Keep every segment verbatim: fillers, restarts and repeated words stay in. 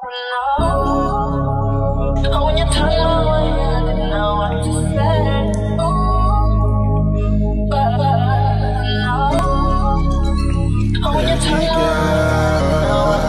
Oh, when you turn my way, I didn't know what to say. Ooh, but no. Oh, when you turn my way, I didn't know what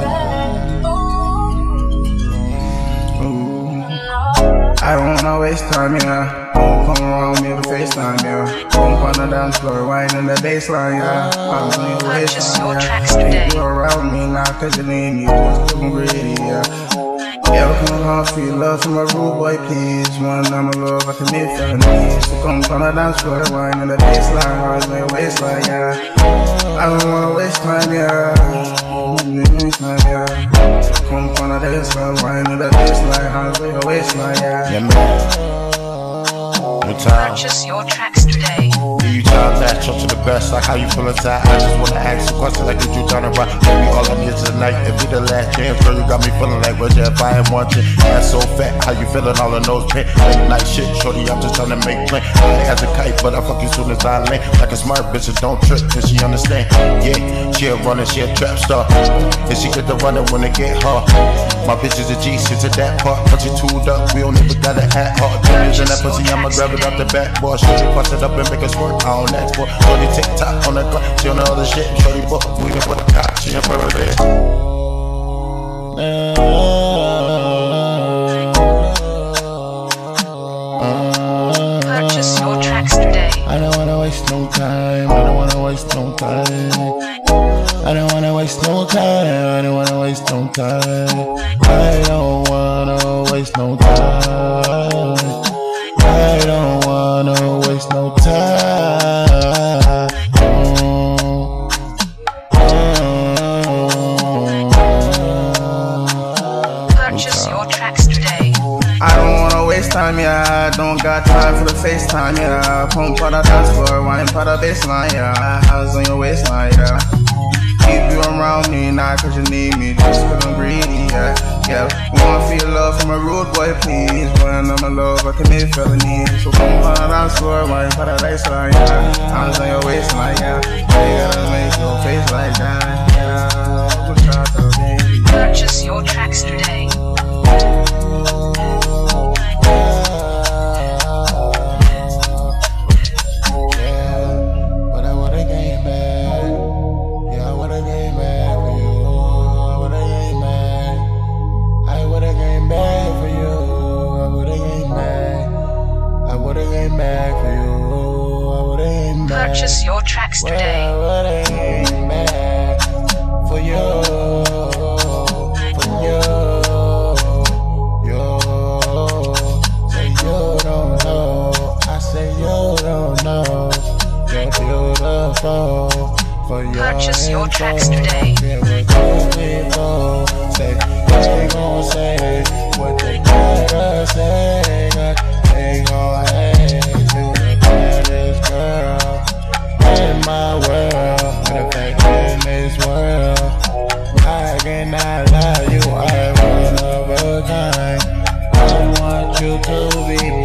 to say. Ooh, no. I don't wanna waste time, yeah. Don't come around me with FaceTime, yeah. Come on the dance floor, wine in the baseline, yeah. I'm on your waistline, yeah. Take you around me now, cause you need me, just too greedy, yeah. Yeah, come on, feel love from a rude boy, please. One, I'm a love, I can make felonies. So come on the dance floor, wine in the baseline, wine in your waistline, yeah. I don't wanna waste time, yeah. Waste time, yeah. Come on the dance floor, wine in the baseline, wine in your waistline, yeah. Yeah, man. Purchase your tracks today. You try that up to the best, like how you feel inside. I just wanna ask a question, like did you done it right? Baby, all I need tonight, it be the last chance. Girl, you got me feeling like what if I ain't watching. Ass so fat, how you feeling all in those pants? Late night shit, shorty, I'm just trying to make plans. I as a kite, but I fuck you soon as I land. Like a smart bitch, so don't trip, cause she understand. Yeah, she a runner, she a trap star. And she get the running when it get hard. My bitch is a G, shit to that part. But she tooled up, we don't even gotta act hard. Diamonds in that pussy, I'ma grab it out the back. Boy, shorty punch it up and make us work. I don't ask for shorty TikTok on the clock. She on the other shit. Shorty fuck, we can put the cop. She in perfect. Purchase your tracks today. I don't wanna waste no time. I don't wanna waste no time. I don't wanna waste no time. I don't wanna waste no time. I don't wanna waste no time. I don't wanna waste no time. Purchase your tracks today. I don't wanna waste time, yeah. I don't got time for the FaceTime, yeah. Pump on the dance floor, wine for the baseline, yeah. Hands on your waistline, yeah. Keep you around me now, cause you need me, just cause I'm greedy, yeah. Yeah, wanna feel love from a rude boy, please. When I'm in love, I commit felonies. So come on the dance floor, wine for the baseline, yeah. Hands on your waistline, yeah. You gotta make your face like that, yeah. What's up, baby? Purchase your tracks today. Purchase your tracks today. I would've came back for you, for you, you. Say you don't know, I say you don't know. You're beautiful for your Purchase your tracks today. Say they gon' say what they gotta say. They gon' hate you, the baddest girl in my world, matter of fact in this world. I cannot lie, you are one of a kind. I want you to be